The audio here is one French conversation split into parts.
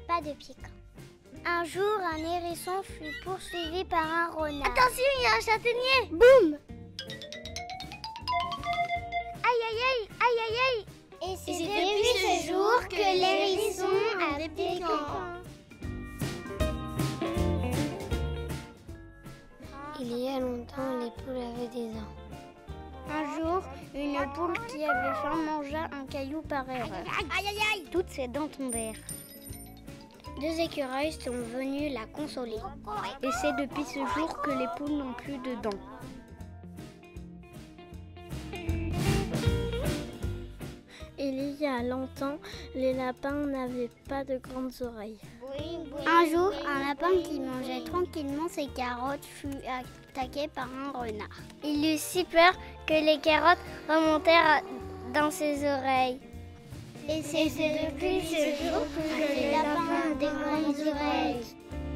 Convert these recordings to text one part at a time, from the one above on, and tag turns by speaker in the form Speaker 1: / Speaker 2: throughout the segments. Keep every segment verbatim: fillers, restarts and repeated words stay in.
Speaker 1: pas de piquant. Un jour, un hérisson fut poursuivi par un renard.
Speaker 2: Attention, il y a un châtaignier!
Speaker 1: Boum!
Speaker 2: Aïe aïe aïe, aïe aïe aïe!
Speaker 1: Et c'est depuis ce jour que l'hérisson a des piquants.
Speaker 3: Il y a longtemps, les poules avaient des dents.
Speaker 1: Un jour, une poule qui avait faim mangea un caillou par erreur.
Speaker 2: Aïe aïe aïe!
Speaker 1: Toutes ses dents tombèrent. Deux écureuils sont venus la consoler. Et c'est depuis ce jour que les poules n'ont plus de dents. Il y a longtemps, les lapins n'avaient pas de grandes oreilles. Un jour, un lapin qui mangeait tranquillement ses carottes fut attaqué par un renard. Il eut si peur que les carottes remontèrent dans ses oreilles. Et c'est depuis ce jour que les lapins ont des grandes oreilles.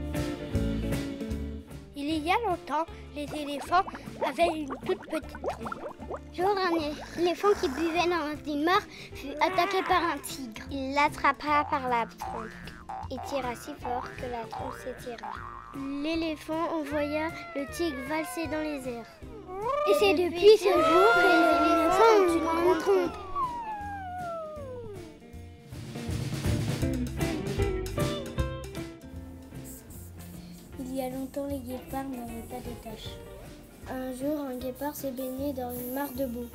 Speaker 2: Il y a longtemps, les éléphants avaient une toute petite trompe.
Speaker 1: Un jour, un éléphant qui buvait dans une mare fut attaqué par un tigre. Il l'attrapa par la trompe et tira si fort que la trompe s'étira. L'éléphant envoya le tigre valser dans les airs. Et c'est depuis ce jour que les éléphants ont une grande trompe. Il y a longtemps, les guépards n'avaient pas de taches. Un jour, un guépard s'est baigné dans une mare de boue.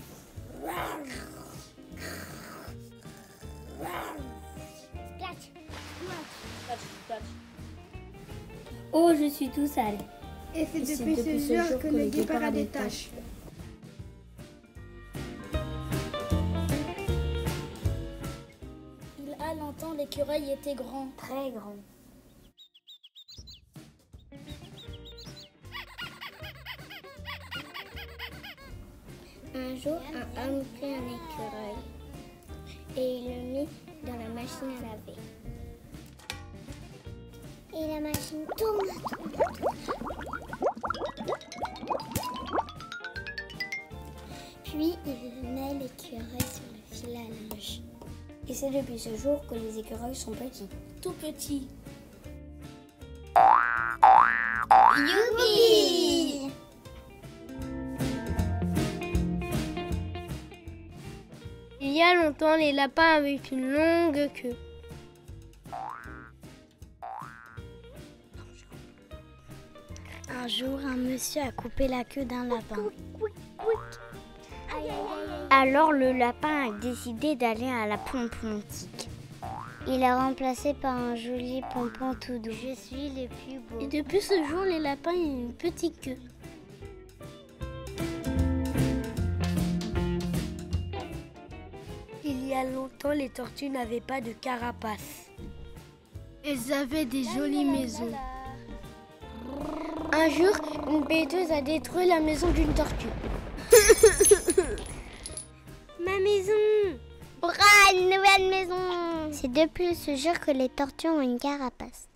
Speaker 3: Oh, je suis tout sale.
Speaker 4: Et c'est depuis, depuis ce jour que, que le guépard a des taches.
Speaker 1: Il y a longtemps, l'écureuil était grand.
Speaker 3: Très grand.
Speaker 1: Un jour, un homme prit un écureuil et il le mit dans la machine à laver. Et la machine tourne, tourne, tourne. Puis il met l'écureuil sur le fil à linge.
Speaker 3: Et c'est depuis ce jour que les écureuils sont petits.
Speaker 1: Tout petit.
Speaker 2: Youpi!
Speaker 1: Il y a longtemps, les lapins avaient une longue queue. Un jour, un monsieur a coupé la queue d'un lapin. Alors le lapin a décidé d'aller à la pompe antique. Il l'a remplacé par un joli pompon tout doux. Je suis le plus beau. Et depuis ce jour, les lapins ont une petite queue.
Speaker 2: Il y a longtemps, les tortues n'avaient pas de carapace.
Speaker 1: Elles avaient des jolies maisons. Un jour, une bêteuse a détruit la maison d'une tortue.
Speaker 2: Ma maison!
Speaker 1: Hurrah, une nouvelle maison! C'est depuis ce jour que les tortues ont une carapace.